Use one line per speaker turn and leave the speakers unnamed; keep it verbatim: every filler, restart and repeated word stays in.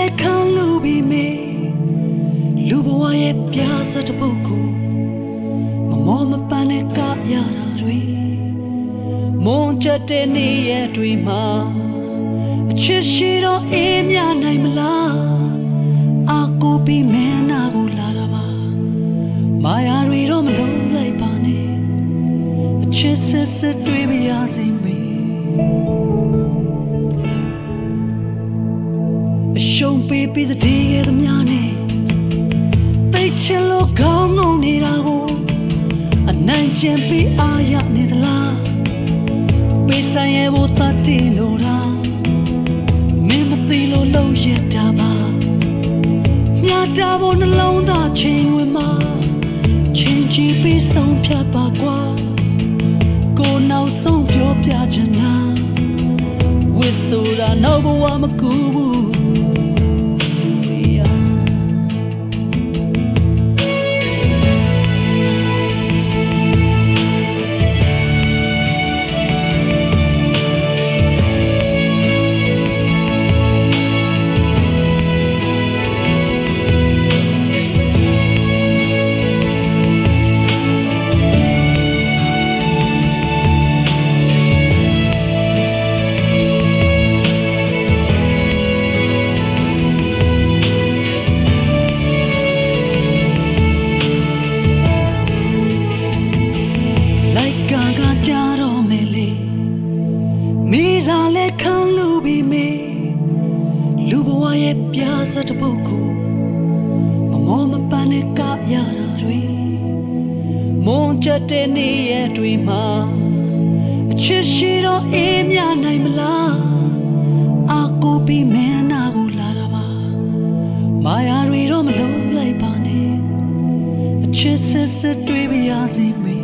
le kan lu bi me lu bwa ye pya sa taပုတ်ကိုမမောမပန်းနဲ့ကရတာတွေမွန်ချက်တဲ့နေ့ရဲ့တွေမှာအချစ်ရှိတော့အေးမြနိုင်မလားအာကိုပြီးမင်းနာကိုလာတာပါမာယာတွေတော့မလုံးလိုက်ပါနဲ့အချစ်စစ်စစ်တွေးပြရစီမေအရှုံးပေးပြီးစတဲ့ရဲ့သမျှနဲ့သိချင်လို့ခေါင်းငုံနေတာကိုအနိုင်ကျင့်ပြီးအားရနေသလားပေးဆိုင်ရဲ့ဘောတတိလို့လားမင်းမသိလို့လုံးရတာပါမြတ်တာဘောနှလုံးသားချိန်ဝင်မှာချိန်ကြည့်ပြီးဆုံးဖြတ်ပါကွာကိုနောက်ဆုံးပြောပြချင်တာဝစ်ဆိုတာနောက်ဘဝမကူဘူးမိစားလဲခံလူပြီးမေလူဘဝရဲ့ပြာစတဲ့ပုတ်ကိုမမောမပန်းနဲ့ကရတာတွေမွန်ချက်တဲ့နေ့ရဲ့တွေမှာအချစ်ရှိတော့အေးမြနိုင်မလားအာကိုပြီးမင်းနာကိုလာတာပါမာယာတွေတော့မလုံးလိုက်ပါနဲ့အချစ်စစ်စစ်တွေးပြရစီမေ